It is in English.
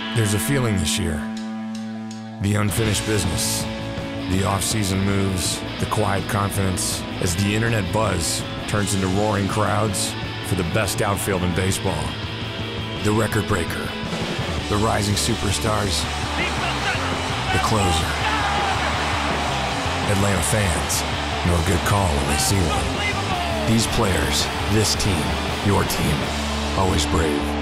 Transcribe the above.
There's a feeling this year. The unfinished business, the off-season moves, the quiet confidence, as the internet buzz turns into roaring crowds for the best outfield in baseball. The record breaker, the rising superstars, the closer. Atlanta fans know a good call when they see one. These players, this team, your team, always brave.